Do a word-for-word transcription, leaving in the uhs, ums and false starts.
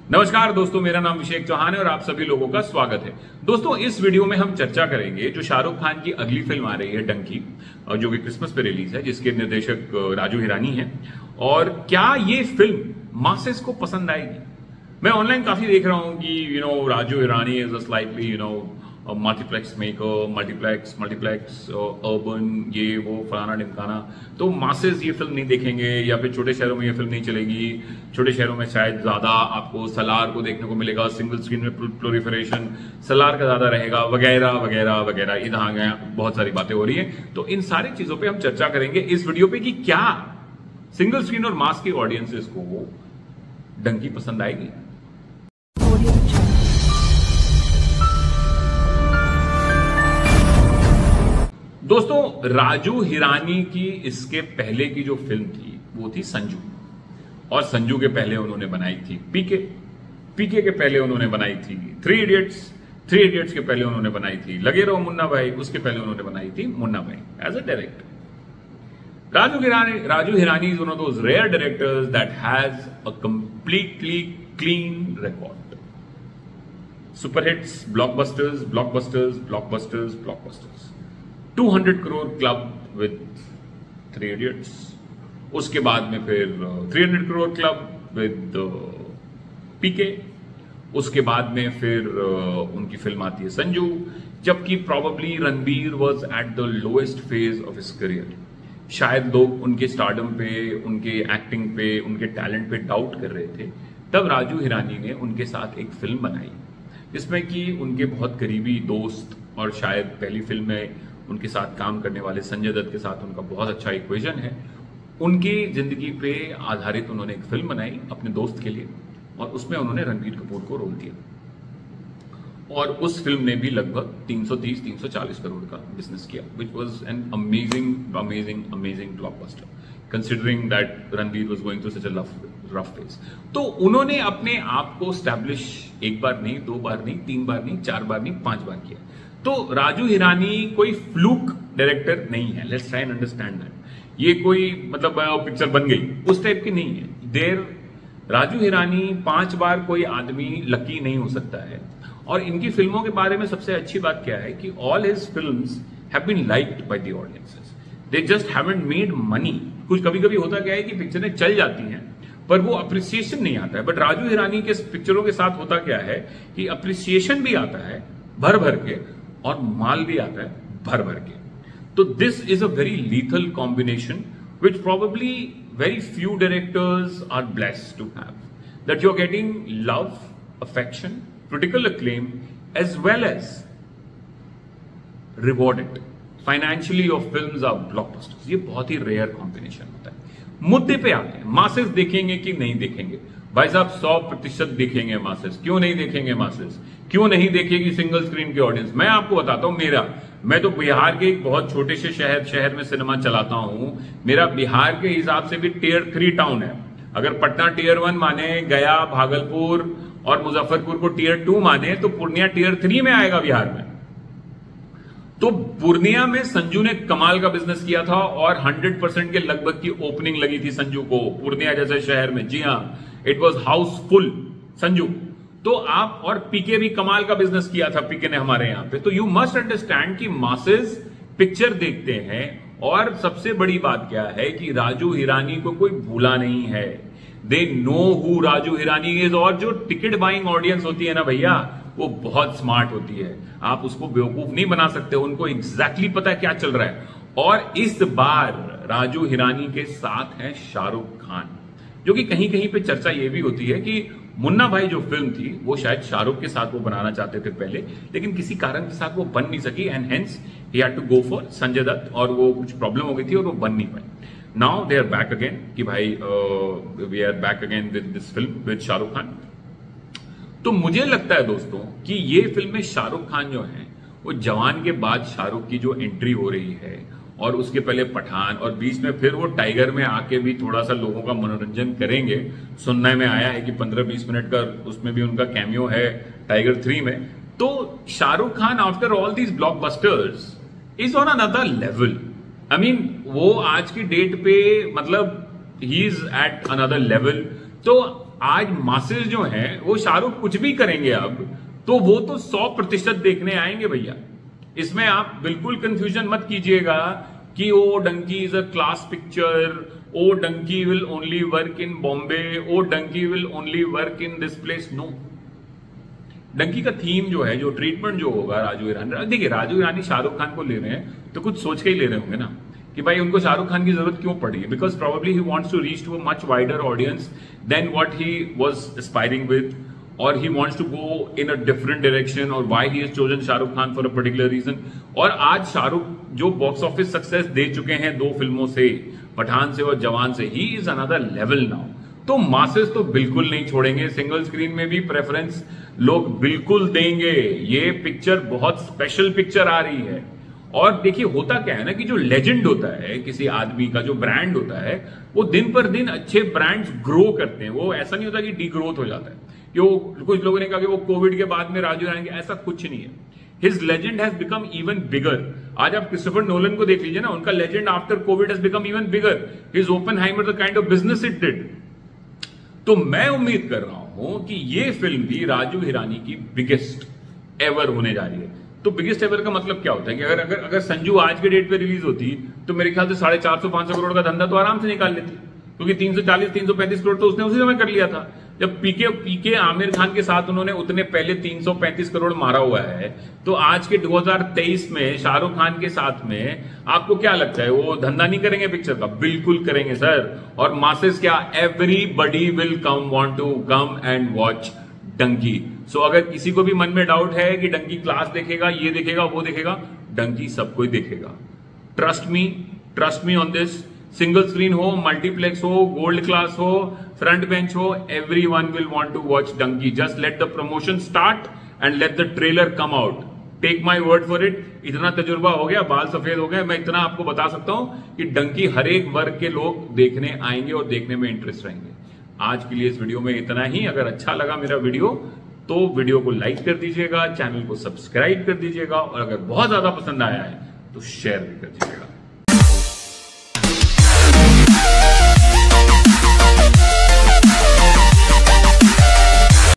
नमस्कार दोस्तों, मेरा नाम अभिषेक चौहान है और आप सभी लोगों का स्वागत है। दोस्तों, इस वीडियो में हम चर्चा करेंगे जो शाहरुख खान की अगली फिल्म आ रही है डंकी, जो कि क्रिसमस पे रिलीज है, जिसके निर्देशक राजू हिरानी है। और क्या ये फिल्म मासेस को पसंद आएगी? मैं ऑनलाइन काफी देख रहा हूं कि you know Raju Hirani is a slightly you know multiplex maker, multiplex multiplex urban, ये वो फलाना ढिमकाना। तो मासेस ये फिल्म नहीं देखेंगे, या फिर छोटे शहरों में ये फिल्म नहीं चलेगी। छोटे शहरों में शायद ज्यादा आपको सलार को देखने को मिलेगा, सिंगल स्क्रीन में प्लोरिफरेशन सलार का ज्यादा रहेगा, वगैरह वगैरह वगैरह। इधर गया बहुत सारी बातें हो रही है, तो इन सारी चीजों पे हम चर्चा करेंगे इस वीडियो पे कि क्या सिंगल स्क्रीन और मास की ऑडियंसेस को डंकी पसंद आएगी। दोस्तों, राजू हिरानी की इसके पहले की जो फिल्म थी वो थी संजू, और संजू के पहले उन्होंने बनाई थी पीके, पीके के पहले उन्होंने बनाई थी थ्री इडियट्स, थ्री इडियट्स के पहले उन्होंने बनाई थी लगे रहो मुन्ना भाई, उसके पहले उन्होंने बनाई थी Munna Bhai as a director. Raju Hirani Raju Hirani is one of those rare directors that has a completely clean record. Superhits, blockbusters blockbusters blockbusters blockbusters two hundred crore club with Three Idiots, उसके बाद में फिर three hundred crore club with PK, उसके बाद में फिर uh, उनकी film आती है संजू, जबकि probably Ranbir was at the lowest phase of his career. शायद लोग उनके स्टारडम पे, उनके एक्टिंग पे, उनके टैलेंट पे डाउट कर रहे थे। तब राजू हिरानी ने उनके साथ एक फिल्म बनाई जिसमें कि उनके बहुत करीबी दोस्त और शायद पहली फिल्म में उनके साथ काम करने वाले संजय दत्त के साथ उनका बहुत अच्छा इक्वेशन है। उनकी जिंदगी पे आधारित उन्होंने एक फिल्म बनाई अपने दोस्त के लिए, और उसमें उन्होंने रणबीर कपूर को रोल दिया, और उस फिल्म ने भी लगभग तीन सौ तीस तीन सौ चालीस करोड़ का बिजनेस किया, which was an amazing amazing amazing blockbuster considering that Ranbir was going through such a rough phase. तो उन्होंने अपने आप को स्टैब्लिश एक बार नहीं, दो बार नहीं, तीन बार नहीं, चार बार नहीं, पांच बार किया। तो राजू हिरानी कोई फ्लूक डायरेक्टर नहीं है, let's try and understand that. ये कोई मतलब पिक्चर बन गई उस टाइप की नहीं है। देर राजू हिरानी पांच बार कोई आदमी लकी नहीं हो सकता है। और इनकी फिल्मों के बारे में सबसे अच्छी बात क्या है कि all his films have been liked by the audiences, they just haven't made money. कुछ कभी कभी होता क्या है कि पिक्चरें चल जाती हैं पर वो अप्रिसिएशन नहीं आता है, बट राजू हिरानी के पिक्चरों के साथ होता क्या है कि अप्रिसिएशन भी आता है भर भर के, और माल भी आता है भर भर के। तो this is a very lethal combination which probably very few directors are blessed to have, that you are getting love, affection, critical acclaim as well as rewarded financially of films are blockbusters. ये बहुत ही rare combination होता है। मुद्दे पे आते हैं, masses देखेंगे कि नहीं देखेंगे? भाई साहब, सौ प्रतिशत देखेंगे मासेस। क्यों नहीं देखेंगे मासेस? क्यों नहीं देखेगी सिंगल स्क्रीन की ऑडियंस? मैं आपको बताता हूं, मेरा मैं तो बिहार के एक बहुत छोटे से शहर शहर में सिनेमा चलाता हूं। मेरा बिहार के हिसाब से भी टियर थ्री टाउन है। अगर पटना टियर वन माने, गया, भागलपुर और मुजफ्फरपुर को टियर टू माने, तो पूर्णिया टियर थ्री में आएगा बिहार में। तो पूर्णिया में संजू ने कमाल का बिजनेस किया था, और हंड्रेड परसेंट के लगभग की ओपनिंग लगी थी संजू को पूर्णिया जैसे शहर में। जी हां, इट वॉज हाउसफुल संजू। तो आप, और पीके भी कमाल का बिजनेस किया था पीके ने हमारे यहां पे। तो यू मस्ट अंडरस्टैंड कि मासेस पिक्चर देखते हैं, और सबसे बड़ी बात क्या है कि राजू हिरानी को कोई भूला नहीं है। They know who Raju Hirani is. और जो टिकट बाइंग ऑडियंस होती है ना भैया, वो बहुत स्मार्ट होती है। आप उसको बेवकूफ नहीं बना सकते, उनको एग्जैक्टली पता है क्या चल रहा है। और इस बार राजू हिरानी के साथ है शाहरुख खान, जो कि कहीं कहीं पे चर्चा ये भी होती है कि मुन्ना भाई जो फिल्म थी वो शायद शाहरुख के साथ वो बनाना चाहते थे पहले, लेकिन किसी कारण के साथ वो बन नहीं सकी, and hence he had to go for Sanjay Dutt, और वो कुछ प्रॉब्लम हो गई थी और वो बन नहीं पाई। Now they are back again कि भाई we are back again with this film with Shahrukh Khan. तो मुझे लगता है दोस्तों कि ये फिल्म में शाहरुख खान जो है वो जवान के बाद शाहरुख की जो एंट्री हो रही है, और उसके पहले पठान, और बीच में फिर वो टाइगर में आके भी थोड़ा सा लोगों का मनोरंजन करेंगे। सुनने में आया है कि पंद्रह बीस मिनट का उसमें भी उनका कैमियो है टाइगर थ्री में। तो Shahrukh Khan after all these blockbusters is on another level. I mean वो आज की डेट पे मतलब he is at another level. तो आज मासेस जो हैं वो शाहरुख कुछ भी करेंगे अब तो वो तो सौ प्रतिशत देखने आएंगे भैया। इसमें आप बिल्कुल कंफ्यूजन मत कीजिएगा कि oh Dunki is a class picture, oh Dunki will only work in Bombay, oh Dunki will only work in this place. No, Dunki का थीम जो है, जो ट्रीटमेंट जो होगा राजू ईरानी, देखिए राजू ईरानी शाहरुख खान को ले रहे हैं तो कुछ सोच के ही ले रहे होंगे ना कि भाई उनको शाहरुख खान की जरूरत क्यों पड़ी है, because probably he wants to reach to a much wider audience than what he was aspiring with, और he wants to go in a different direction, और why he has chosen Shahrukh Khan for a particular reason. और आज शाहरुख जो box office success दे चुके हैं दो फिल्मों से, पठान से और जवान से, he is another level now. तो मासेस तो बिल्कुल नहीं छोड़ेंगे, सिंगल स्क्रीन में भी प्रेफरेंस लोग बिल्कुल देंगे। ये पिक्चर बहुत स्पेशल पिक्चर आ रही है। और देखिए होता क्या है ना कि जो लेजेंड होता है किसी आदमी का, जो ब्रांड होता है, वो दिन पर दिन अच्छे ब्रांड्स ग्रो करते हैं। वो ऐसा नहीं होता कि डी ग्रोथ हो जाता है। कि वो कुछ लोगों ने कहा कि वो कोविड के बाद में राजू ईरानी, ऐसा कुछ नहीं है। His legend has become even bigger. आज आप क्रिस्टोफर नोलन को देख लीजिए ना, उनका legend after covid has become even bigger. His Oppenheimer the kind of business it did. तो मैं उम्मीद कर रहा हूं कि ये फिल्म भी राजू ईरानी की बिगेस्ट एवर होने जा रही है। तो बिगेस्ट एवर का मतलब क्या होता है कि अगर अगर अगर संजू आज के डेट पे रिलीज होती तो मेरे ख्याल से साढ़े चार सौ पांच सौ करोड़ का धंधा तो आराम से निकाल लेती, क्योंकि तीन सौ चालीस तीन सौ पैंतीस करोड़ तो उसने उसी समय कर लिया था जब पीके पीके आमिर खान के साथ उन्होंने उतने पहले तीन सौ पैंतीस करोड़ मारा हुआ है। तो आज के दो हज़ार तेईस में शाहरुख खान के साथ में आपको क्या लगता है वो धंधा नहीं करेंगे पिक्चर का? बिल्कुल करेंगे सर। और मासेस क्या, everybody will come want to come and watch Dunki. So अगर किसी को भी मन में डाउट है कि डंकी क्लास देखेगा, ये देखेगा, वो देखेगा, डंकी सबको ही देखेगा। Trust me, trust me on this. Single screen हो, मल्टीप्लेक्स हो, गोल्ड क्लास हो, फ्रंट बेंच हो, every one will want to watch Dunki. Just let the promotion start and let the trailer come out. Take my word for it. इतना तजुर्बा हो गया, बाल सफेद हो गए, मैं इतना आपको बता सकता हूं कि डंकी हर एक वर्ग के लोग देखने आएंगे और देखने में इंटरेस्ट रहेंगे। आज के लिए इस वीडियो में इतना ही। अगर अच्छा लगा मेरा वीडियो तो वीडियो को लाइक कर दीजिएगा, चैनल को सब्सक्राइब कर दीजिएगा, और अगर बहुत ज्यादा पसंद आया है तो शेयर भी कर दीजिएगा।